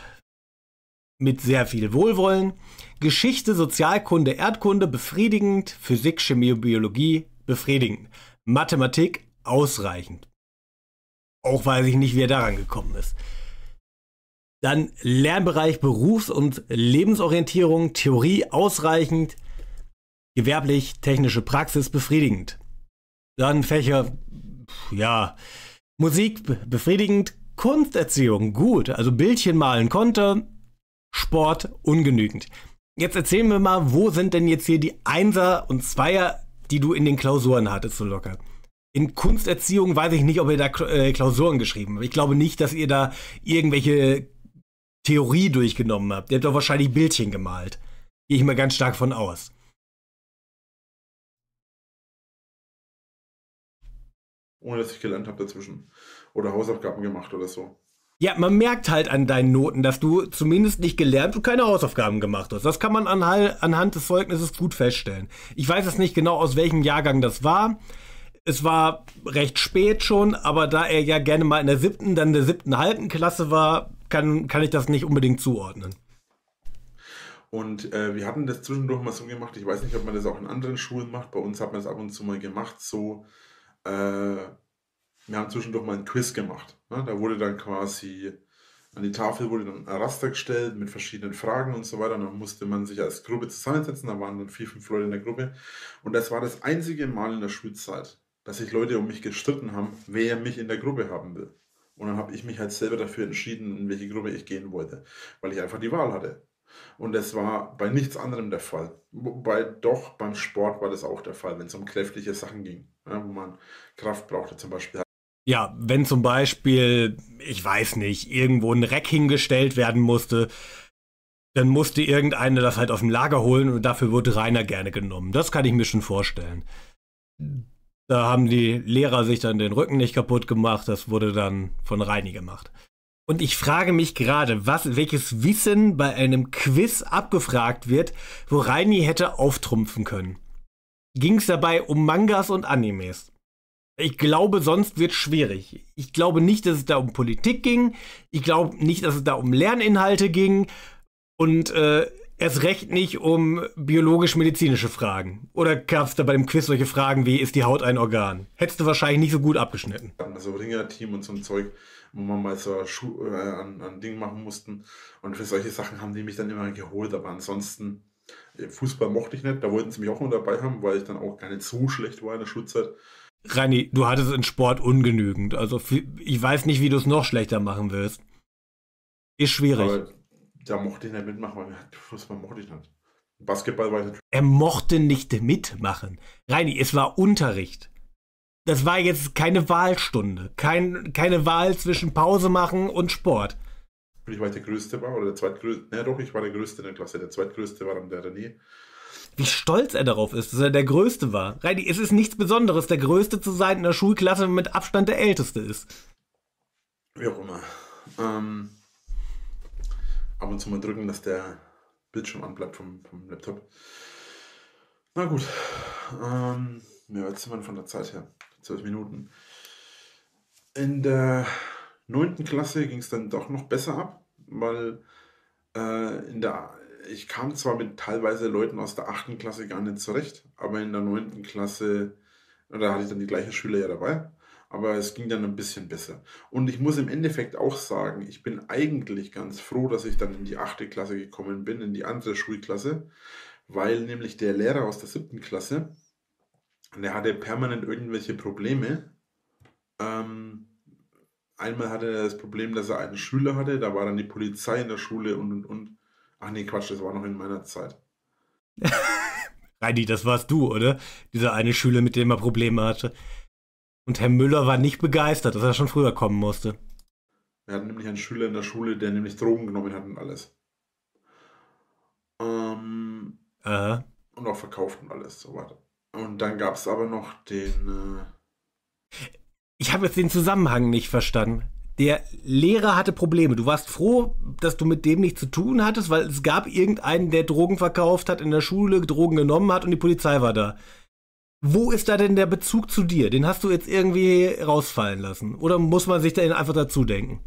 mit sehr viel Wohlwollen, Geschichte, Sozialkunde, Erdkunde, befriedigend, Physik, Chemie, Biologie, befriedigend, Mathematik, ausreichend. Auch weiß ich nicht, wie er daran gekommen ist. Dann Lernbereich Berufs- und Lebensorientierung, Theorie ausreichend, gewerblich, technische Praxis befriedigend. Dann Fächer, ja, Musik befriedigend, Kunsterziehung gut, also Bildchen malen konnte, Sport ungenügend. Jetzt erzählen wir mal, wo sind denn jetzt hier die 1er und 2er, die du in den Klausuren hattest, so locker? In Kunsterziehung weiß ich nicht, ob ihr da Klausuren geschrieben habt. Ich glaube nicht, dass ihr da irgendwelche Theorie durchgenommen habt. Ihr habt doch wahrscheinlich Bildchen gemalt. Gehe ich mal ganz stark von aus. Ohne dass ich gelernt habe dazwischen. Oder Hausaufgaben gemacht oder so. Ja, man merkt halt an deinen Noten, dass du zumindest nicht gelernt und keine Hausaufgaben gemacht hast. Das kann man anhand des Zeugnisses gut feststellen. Ich weiß jetzt nicht genau, aus welchem Jahrgang das war. Es war recht spät schon, aber da er ja gerne mal in der 7., dann in der 7,5. Klasse war, kann ich das nicht unbedingt zuordnen. Und wir hatten das zwischendurch mal so gemacht, ich weiß nicht, ob man das auch in anderen Schulen macht, bei uns hat man das ab und zu mal gemacht, so, wir haben zwischendurch mal ein Quiz gemacht. Ne? Da wurde dann quasi, an die Tafel wurde dann ein Raster gestellt mit verschiedenen Fragen und so weiter. Und dann musste man sich als Gruppe zusammensetzen. Da waren dann 4, 5 Leute in der Gruppe. Und das war das einzige Mal in der Schulzeit, dass sich Leute um mich gestritten haben, wer mich in der Gruppe haben will. Und dann habe ich mich halt selber dafür entschieden, in welche Gruppe ich gehen wollte, weil ich einfach die Wahl hatte. Und das war bei nichts anderem der Fall. Wobei doch beim Sport war das auch der Fall, wenn es um kräftige Sachen ging, ja, wo man Kraft brauchte zum Beispiel. Ja, wenn zum Beispiel, ich weiß nicht, irgendwo ein Reck hingestellt werden musste, dann musste irgendeiner das halt aus dem Lager holen und dafür wurde Rainer gerne genommen. Das kann ich mir schon vorstellen. Da haben die Lehrer sich dann den Rücken nicht kaputt gemacht, das wurde dann von Reini gemacht. Und ich frage mich gerade, welches Wissen bei einem Quiz abgefragt wird, wo Reini hätte auftrumpfen können. Ging es dabei um Mangas und Animes? Ich glaube, sonst wird es schwierig. Ich glaube nicht, dass es da um Politik ging. Ich glaube nicht, dass es da um Lerninhalte ging. Und erst recht nicht um biologisch-medizinische Fragen. Oder gab es da bei dem Quiz solche Fragen wie, ist die Haut ein Organ? Hättest du wahrscheinlich nicht so gut abgeschnitten. Also Ringer-Team und so ein Zeug, wo man mal so an Ding machen mussten. Und für solche Sachen haben die mich dann immer geholt. Aber ansonsten, Fußball mochte ich nicht. Da wollten sie mich auch noch dabei haben, weil ich dann auch gar nicht so schlecht war in der Schulzeit. Reini, du hattest in Sport ungenügend. Also ich weiß nicht, wie du es noch schlechter machen willst. Ist schwierig. Aber da mochte ich nicht mitmachen, weil Fußball mochte ich nicht. Basketball war ich nicht. Er mochte nicht mitmachen. Reini, es war Unterricht. Das war jetzt keine Wahlstunde. Keine Wahl zwischen Pause machen und Sport. Weil ich der Größte war oder der Zweitgrößte. Naja doch, ich war der Größte in der Klasse. Der Zweitgrößte war dann der René. Wie stolz er darauf ist, dass er der Größte war. Reini, es ist nichts Besonderes, der Größte zu sein in der Schulklasse, wenn man mit Abstand der Älteste ist. Wie auch immer. Ab und zu mal drücken, dass der Bildschirm anbleibt vom Laptop. Na gut. Ja, jetzt sind wir von der Zeit her. 12 Minuten. In der 9. Klasse ging es dann doch noch besser ab, weil ich kam zwar mit teilweise Leuten aus der 8. Klasse gar nicht zurecht, aber in der 9. Klasse, da hatte ich dann die gleichen Schüler ja dabei, aber es ging dann ein bisschen besser. Und ich muss im Endeffekt auch sagen, ich bin eigentlich ganz froh, dass ich dann in die 8. Klasse gekommen bin, in die andere Schulklasse, weil nämlich der Lehrer aus der 7. Klasse, der hatte permanent irgendwelche Probleme. Einmal hatte er das Problem, dass er einen Schüler hatte, da war dann die Polizei in der Schule und. Ach nee, Quatsch, das war noch in meiner Zeit. Reini, das warst du, oder? Dieser eine Schüler, mit dem er Probleme hatte. Und Herr Müller war nicht begeistert, dass er schon früher kommen musste. Wir hatten nämlich einen Schüler in der Schule, der nämlich Drogen genommen hat und alles. Und auch verkauft und alles, so weiter. Und dann gab es aber noch den... Ich habe jetzt den Zusammenhang nicht verstanden. Der Lehrer hatte Probleme. Du warst froh, dass du mit dem nichts zu tun hattest, weil es gab irgendeinen, der Drogen verkauft hat in der Schule, Drogen genommen hat und die Polizei war da. Wo ist da denn der Bezug zu dir? Den hast du jetzt irgendwie rausfallen lassen. Oder muss man sich da einfach dazu denken?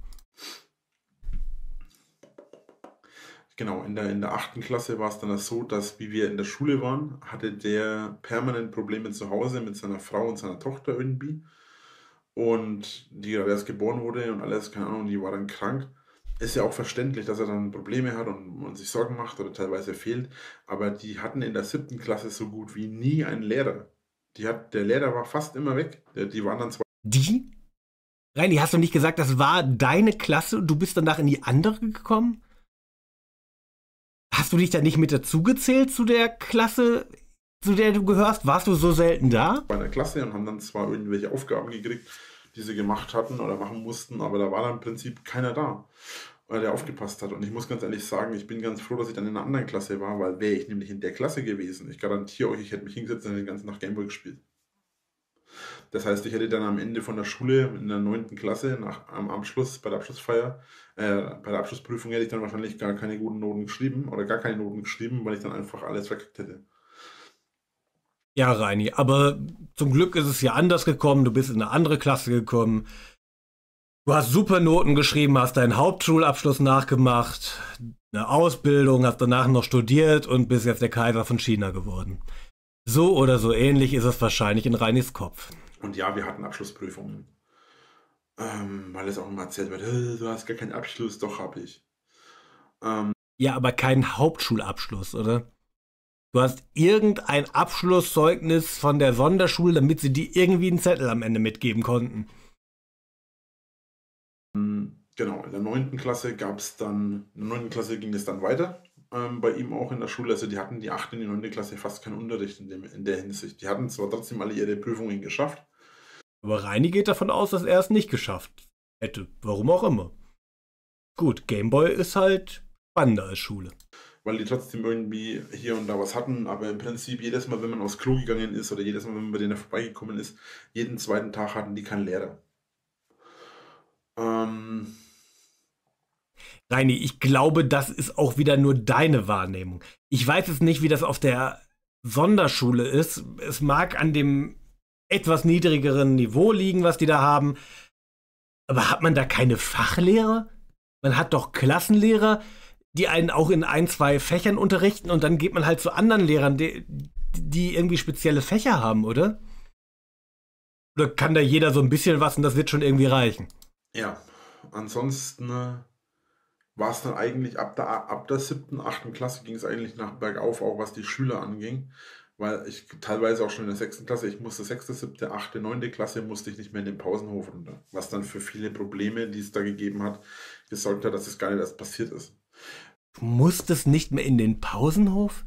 Genau, in der 8. Klasse war es dann so, dass, wie wir in der Schule waren, hatte der permanent Probleme zu Hause mit seiner Frau und seiner Tochter irgendwie. Und die gerade erst geboren wurde und alles, keine Ahnung, die war dann krank. Ist ja auch verständlich, dass er dann Probleme hat und sich Sorgen macht oder teilweise fehlt. Aber die hatten in der 7. Klasse so gut wie nie einen Lehrer. Der Lehrer war fast immer weg. Die waren dann zwar... Die? Reini, hast du nicht gesagt, das war deine Klasse und du bist danach in die andere gekommen? Hast du dich da nicht mit dazugezählt zu der Klasse, zu der du gehörst? Warst du so selten da? Bei einer Klasse und haben dann zwar irgendwelche Aufgaben gekriegt, die sie gemacht hatten oder machen mussten, aber da war dann im Prinzip keiner da, der aufgepasst hat. Und ich muss ganz ehrlich sagen, ich bin ganz froh, dass ich dann in einer anderen Klasse war, weil wäre ich nämlich in der Klasse gewesen, ich garantiere euch, ich hätte mich hingesetzt und den ganzen Tag Gameboy gespielt. Das heißt, ich hätte dann am Ende von der Schule in der 9. Klasse, am Abschluss, bei der Abschlussfeier, bei der Abschlussprüfung hätte ich dann wahrscheinlich gar keine guten Noten geschrieben oder gar keine Noten geschrieben, weil ich dann einfach alles verkackt hätte. Ja, Reini, aber zum Glück ist es ja anders gekommen. Du bist in eine andere Klasse gekommen. Du hast super Noten geschrieben, hast deinen Hauptschulabschluss nachgemacht, eine Ausbildung, hast danach noch studiert und bist jetzt der Kaiser von China geworden. So oder so ähnlich ist es wahrscheinlich in Reinis Kopf. Und ja, wir hatten Abschlussprüfungen. Weil es auch immer erzählt wird, du hast gar keinen Abschluss, doch habe ich. Ja, aber keinen Hauptschulabschluss, oder? Du hast irgendein Abschlusszeugnis von der Sonderschule, damit sie dir irgendwie einen Zettel am Ende mitgeben konnten. Genau, in der 9. Klasse ging es dann weiter. bei ihm auch in der Schule. Also die hatten die 8. und die 9. Klasse fast keinen Unterricht in der Hinsicht. Die hatten zwar trotzdem alle ihre Prüfungen geschafft. Aber Reini geht davon aus, dass er es nicht geschafft hätte. Warum auch immer. Gut, Gameboy ist halt spannender als Schule. Weil die trotzdem irgendwie hier und da was hatten, aber im Prinzip jedes Mal, wenn man aufs Klo gegangen ist oder jedes Mal, wenn man bei denen vorbeigekommen ist, jeden zweiten Tag hatten die keinen Lehrer. Reini, ich glaube, das ist auch wieder nur deine Wahrnehmung. Ich weiß jetzt nicht, wie das auf der Sonderschule ist. Es mag an dem etwas niedrigeren Niveau liegen, was die da haben. Aber hat man da keine Fachlehrer? Man hat doch Klassenlehrer, die einen auch in 1, 2 Fächern unterrichten und dann geht man halt zu anderen Lehrern, die irgendwie spezielle Fächer haben, oder? Oder kann da jeder so ein bisschen was und das wird schon irgendwie reichen? Ja, ansonsten war es dann eigentlich ab der 7., 8. Klasse ging es eigentlich nach bergauf, auch was die Schüler anging. Weil ich teilweise auch schon in der 6. Klasse, ich musste 6., 7., 8., 9. Klasse, musste ich nicht mehr in den Pausenhof runter. Was dann für viele Probleme, die es da gegeben hat, gesorgt hat, dass es gar nicht erst passiert ist. Du musstest nicht mehr in den Pausenhof?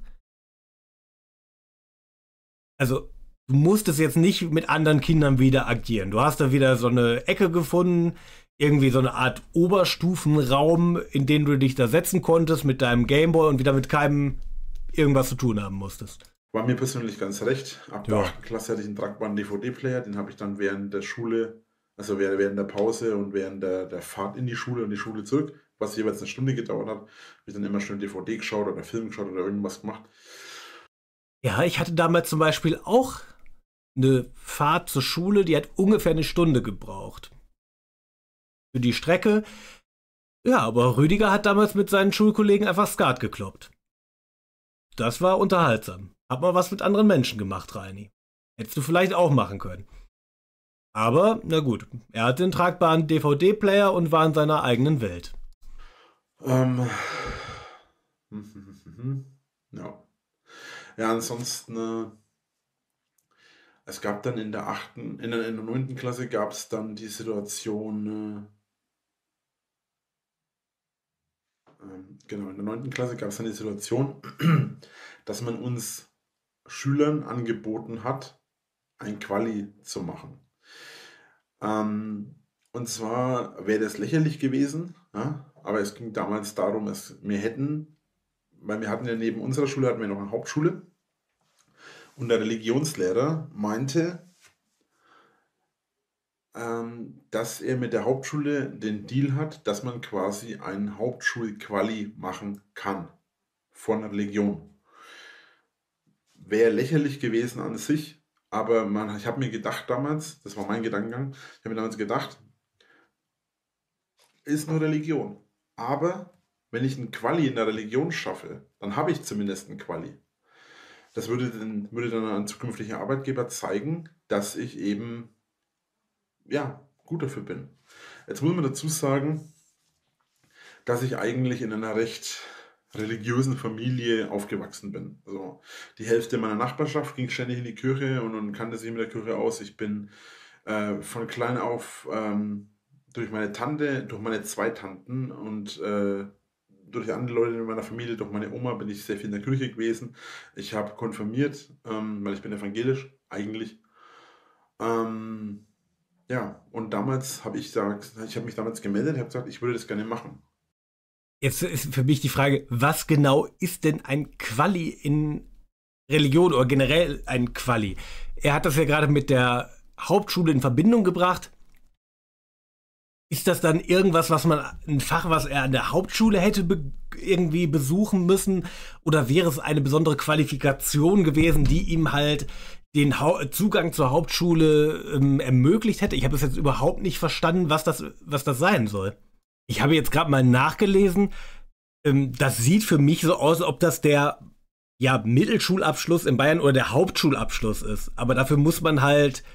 Also, du musstest jetzt nicht mit anderen Kindern wieder agieren. Du hast da wieder so eine Ecke gefunden, irgendwie so eine Art Oberstufenraum, in den du dich da setzen konntest mit deinem Gameboy und wieder mit keinem irgendwas zu tun haben musstest. War mir persönlich ganz recht. Ab der 8. Klasse hatte ich einen tragbaren DVD-Player, den habe ich dann während der Schule, also während der Pause und während der Fahrt in die Schule und die Schule zurück, was jeweils eine Stunde gedauert hat, habe ich dann immer schön DVD geschaut oder Film geschaut oder irgendwas gemacht. Ja, ich hatte damals zum Beispiel auch eine Fahrt zur Schule, die hat ungefähr eine Stunde gebraucht. Für die Strecke. Ja, aber Rüdiger hat damals mit seinen Schulkollegen einfach Skat gekloppt. Das war unterhaltsam. Hat mal was mit anderen Menschen gemacht, Reini. Hättest du vielleicht auch machen können. Aber, na gut, er hatte einen tragbaren DVD-Player und war in seiner eigenen Welt. Ja. Ja, ansonsten, es gab dann in der 9. Klasse gab es dann die Situation, genau, in der 9. Klasse gab es dann die Situation, dass man uns Schülern angeboten hat, ein Quali zu machen. Und zwar wäre das lächerlich gewesen, ja? Aber es ging damals darum, weil wir hatten ja neben unserer Schule hatten wir noch eine Hauptschule und der Religionslehrer meinte, dass er mit der Hauptschule den Deal hat, dass man quasi ein Hauptschul-Quali machen kann von Religion. Wäre lächerlich gewesen an sich, aber ich habe mir gedacht damals, das war mein Gedankengang, ich habe mir damals gedacht, ist nur Religion. Aber wenn ich ein Quali in der Religion schaffe, dann habe ich zumindest ein Quali. Das würde dann ein zukünftiger Arbeitgeber zeigen, dass ich eben gut dafür bin. Jetzt muss man dazu sagen, dass ich eigentlich in einer recht religiösen Familie aufgewachsen bin. Also die Hälfte meiner Nachbarschaft ging ständig in die Kirche und kannte sich mit der Kirche aus. Ich bin von klein auf durch meine Tante, durch meine 2 Tanten und durch andere Leute in meiner Familie, durch meine Oma bin ich sehr viel in der Kirche gewesen. Ich habe konfirmiert, weil ich bin evangelisch eigentlich. Und damals habe ich mich damals gemeldet, habe gesagt, ich würde das gerne machen. Jetzt ist für mich die Frage, was genau ist denn ein Quali in Religion oder generell ein Quali? Er hat das ja gerade mit der Hauptschule in Verbindung gebracht. Ist das dann irgendwas, ein Fach, was er an der Hauptschule hätte irgendwie besuchen müssen? Oder wäre es eine besondere Qualifikation gewesen, die ihm halt den Zugang zur Hauptschule ermöglicht hätte? Ich habe das jetzt überhaupt nicht verstanden, was das sein soll. Ich habe jetzt gerade mal nachgelesen. Das sieht für mich so aus, ob das der Mittelschulabschluss in Bayern oder der Hauptschulabschluss ist. Aber dafür muss man halt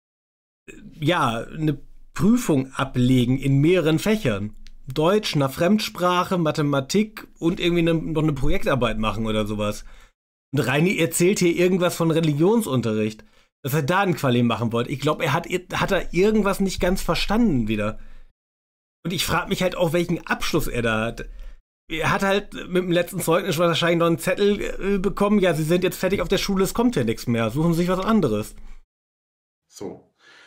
eine Prüfung ablegen in mehreren Fächern. Deutsch, eine Fremdsprache, Mathematik und irgendwie noch eine Projektarbeit machen oder sowas. Und Reini erzählt hier irgendwas von Religionsunterricht, dass er da einen Quali machen wollte. Ich glaube, hat er irgendwas nicht ganz verstanden wieder. Und ich frage mich halt auch, welchen Abschluss er da hat. er hat halt mit dem letzten Zeugnis wahrscheinlich noch einen Zettel bekommen. Ja, Sie sind jetzt fertig auf der Schule, es kommt ja nichts mehr. Suchen Sie sich was anderes. So.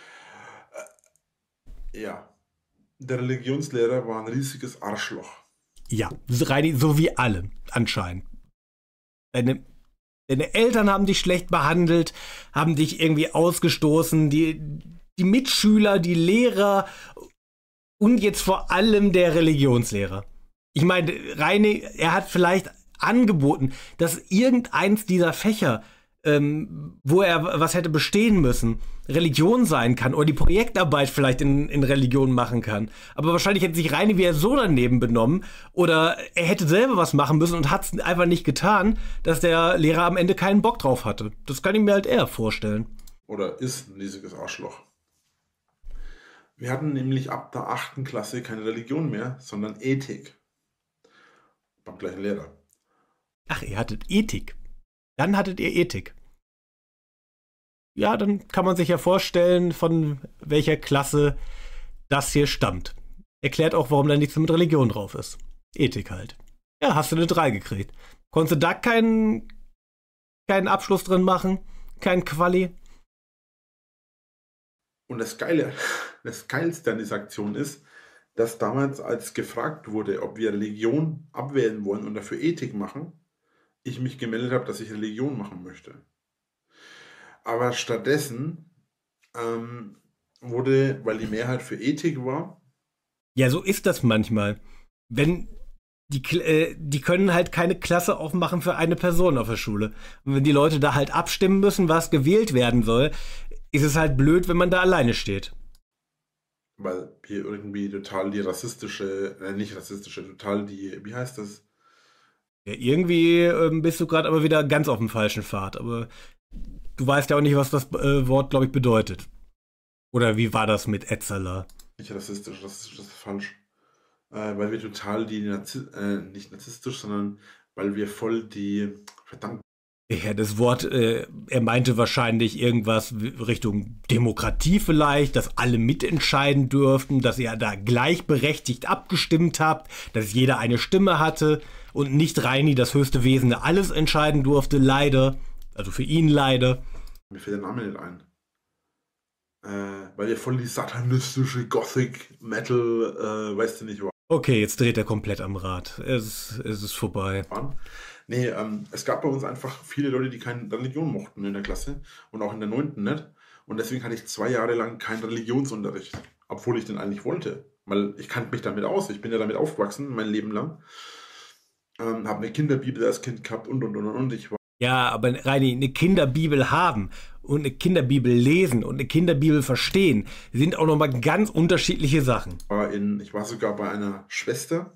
Ja. Der Religionslehrer war ein riesiges Arschloch. Ja, Reini, so wie alle, anscheinend. Deine Eltern haben dich schlecht behandelt, haben dich irgendwie ausgestoßen, die Mitschüler, die Lehrer und jetzt vor allem der Religionslehrer. Ich meine, Reini, er hat vielleicht angeboten, dass irgendeins dieser Fächer, wo er was hätte bestehen müssen, Religion sein kann oder die Projektarbeit vielleicht in Religion machen kann. Aber wahrscheinlich hätte sich Reini wieder so daneben benommen oder er hätte selber was machen müssen und hat es einfach nicht getan, dass der Lehrer am Ende keinen Bock drauf hatte. Das kann ich mir halt eher vorstellen. Oder ist ein riesiges Arschloch. Wir hatten nämlich ab der 8. Klasse keine Religion mehr, sondern Ethik. Beim gleichen Lehrer. Ach, ihr hattet Ethik. Dann hattet ihr Ethik. Ja, dann kann man sich ja vorstellen, von welcher Klasse das hier stammt. Erklärt auch, warum da nichts mit Religion drauf ist. Ethik halt. Ja, hast du eine 3 gekriegt. Konntest du da keinen Abschluss drin machen? Kein Quali? Und das Geilste an dieser Aktion ist, dass damals, als gefragt wurde, ob wir Religion abwählen wollen und dafür Ethik machen, ich mich gemeldet habe, dass ich Religion machen möchte. Aber stattdessen wurde, weil die Mehrheit für Ethik war. Ja, so ist das manchmal. Wenn die können halt keine Klasse aufmachen für eine Person auf der Schule. Und wenn die Leute da halt abstimmen müssen, was gewählt werden soll, ist es halt blöd, wenn man da alleine steht. Weil hier irgendwie total die wie heißt das? Ja, irgendwie bist du gerade aber wieder ganz auf dem falschen Pfad. Aber du weißt ja auch nicht, was das Wort, glaube ich, bedeutet. Oder wie war das mit Etzerler? Nicht rassistisch, das ist falsch. Weil wir total nicht narzisstisch, sondern weil wir voll verdammt. Ja, das Wort, er meinte wahrscheinlich irgendwas Richtung Demokratie vielleicht, dass alle mitentscheiden dürften, dass ihr da gleichberechtigt abgestimmt habt, dass jeder eine Stimme hatte und nicht Reini, das höchste Wesen, der alles entscheiden durfte, leider. Also für ihn leider. Mir fällt der Name nicht ein. Weil wir voll die satanistische Gothic-Metal, weißt du nicht, was. Okay, jetzt dreht er komplett am Rad. Es ist vorbei. Nee, es gab bei uns einfach viele Leute, die keine Religion mochten in der Klasse und auch in der 9. nicht. Und deswegen hatte ich 2 Jahre lang keinen Religionsunterricht, obwohl ich den eigentlich wollte. Weil ich kannte mich damit aus. Ich bin ja damit aufgewachsen, mein Leben lang. Habe eine Kinderbibel als Kind gehabt und. Ja, aber Reini, eine Kinderbibel haben und eine Kinderbibel lesen und eine Kinderbibel verstehen sind auch nochmal ganz unterschiedliche Sachen. Ich war sogar bei einer Schwester.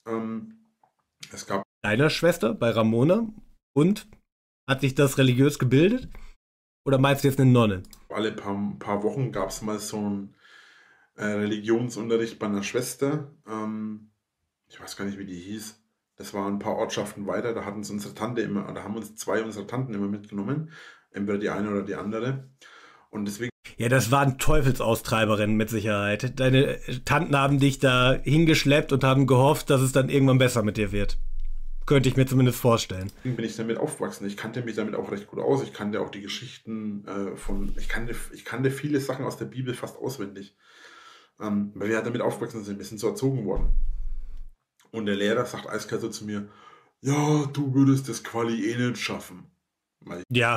Es gab deiner Schwester, bei Ramona. Und? Hat sich das religiös gebildet? Oder meinst du jetzt eine Nonne? Alle paar Wochen gab es mal so einen Religionsunterricht bei einer Schwester. Ich weiß gar nicht, wie die hieß. Das waren ein paar Ortschaften weiter. Da hatten uns da haben uns 2 unserer Tanten immer mitgenommen. Entweder die eine oder die andere. Und deswegen. Ja, das waren Teufelsaustreiberinnen mit Sicherheit. Deine Tanten haben dich da hingeschleppt und haben gehofft, dass es dann irgendwann besser mit dir wird. Könnte ich mir zumindest vorstellen. Deswegen bin ich damit aufgewachsen. Ich kannte mich damit auch recht gut aus. Ich kannte auch die Geschichten ich kannte viele Sachen aus der Bibel fast auswendig. Weil wir halt damit aufgewachsen sind. Wir sind so erzogen worden. Und der Lehrer sagt eiskalt so zu mir, ja, du würdest das Quali eh nicht schaffen. Ja.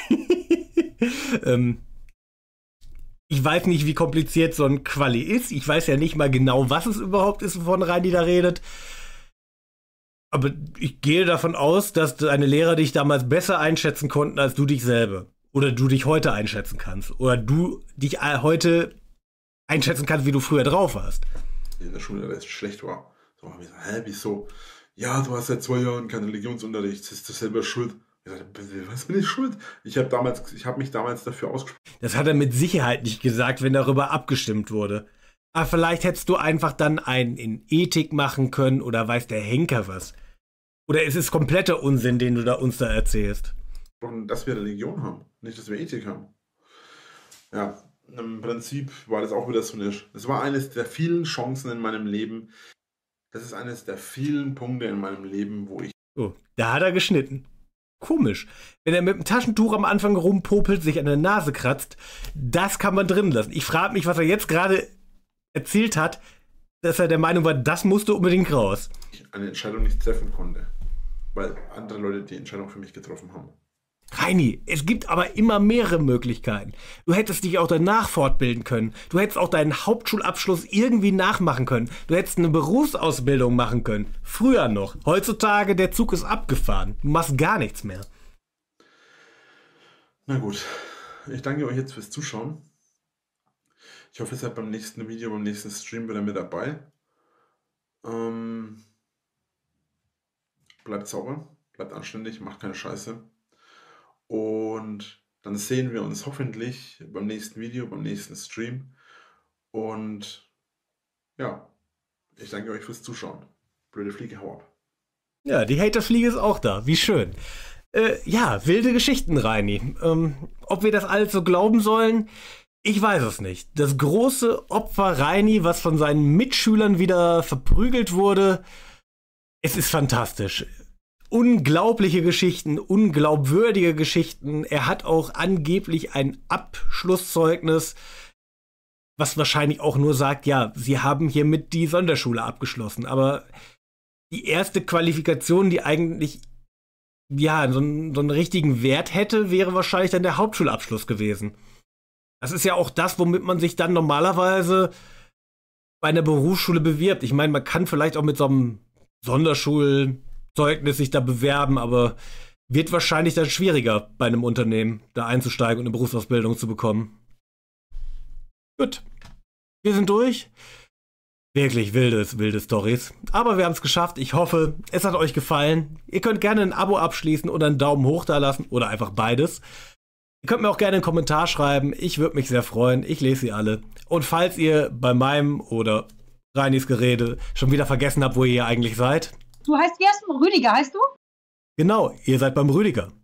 Ich weiß nicht, wie kompliziert so ein Quali ist. Ich weiß ja nicht mal genau, was es überhaupt ist, wovon Reini da redet. Aber ich gehe davon aus, dass deine Lehrer dich damals besser einschätzen konnten, als du dich selber. Oder du dich heute einschätzen kannst. Oder du dich heute einschätzen kannst, wie du früher drauf warst. In der Schule, dass es schlecht war. So haben wir gesagt, wieso? Ja, du hast seit 2 Jahren keinen Religionsunterricht, bist du selber schuld. Ich sagte, was bin ich schuld? Ich habe mich damals dafür ausgesprochen. Das hat er mit Sicherheit nicht gesagt, wenn darüber abgestimmt wurde. Aber vielleicht hättest du einfach dann einen in Ethik machen können oder weiß der Henker was. Oder es ist kompletter Unsinn, den du uns da erzählst. Dass wir Religion haben, nicht, dass wir Ethik haben. Ja, im Prinzip war das auch wieder so das war eines der vielen Chancen in meinem Leben. Das ist eines der vielen Punkte in meinem Leben, wo ich... Oh, da hat er geschnitten. Komisch. Wenn er mit dem Taschentuch am Anfang rumpopelt, sich an der Nase kratzt, das kann man drin lassen. Ich frage mich, was er jetzt gerade erzählt hat, dass er der Meinung war, das musste unbedingt raus. eine Entscheidung nicht treffen konnte, weil andere Leute die Entscheidung für mich getroffen haben. Reini, es gibt aber immer mehrere Möglichkeiten. Du hättest dich auch danach fortbilden können. Du hättest auch deinen Hauptschulabschluss irgendwie nachmachen können. Du hättest eine Berufsausbildung machen können. Früher noch. Heutzutage, der Zug ist abgefahren. Du machst gar nichts mehr. Na gut, ich danke euch jetzt fürs Zuschauen. Ich hoffe, ihr seid beim nächsten Video, beim nächsten Stream wieder mit dabei. Bleibt sauber, bleibt anständig, macht keine Scheiße. Und dann sehen wir uns hoffentlich beim nächsten Video, beim nächsten Stream. Und ja, ich danke euch fürs Zuschauen. Blöde Fliege, hau ab. Ja, die Haterfliege ist auch da. Wie schön. Ja, wilde Geschichten, Reini. Ob wir das alles so glauben sollen, ich weiß es nicht. Das große Opfer Reini, was von seinen Mitschülern wieder verprügelt wurde, es ist fantastisch. Unglaubliche Geschichten, unglaubwürdige Geschichten. Er hat auch angeblich ein Abschlusszeugnis, was wahrscheinlich auch nur sagt, ja, sie haben hiermit die Sonderschule abgeschlossen. Aber die erste Qualifikation, die eigentlich ja so einen richtigen Wert hätte, wäre wahrscheinlich dann der Hauptschulabschluss gewesen. Das ist ja auch das, womit man sich dann normalerweise bei einer Berufsschule bewirbt. Ich meine, man kann vielleicht auch mit so einem Sonderschulzeugnis sich da bewerben, aber wird wahrscheinlich dann schwieriger bei einem Unternehmen da einzusteigen und eine Berufsausbildung zu bekommen. Gut, wir sind durch. Wirklich wilde Storys. Aber wir haben es geschafft. Ich hoffe, es hat euch gefallen. Ihr könnt gerne ein Abo abschließen oder einen Daumen hoch da lassen oder einfach beides. Ihr könnt mir auch gerne einen Kommentar schreiben. Ich würde mich sehr freuen. Ich lese sie alle. Und falls ihr bei meinem oder Reinis Gerede schon wieder vergessen habt, wo ihr hier eigentlich seid. Du heißt, wie heißt du? Rüdiger, heißt du? Genau, ihr seid beim Rüdiger.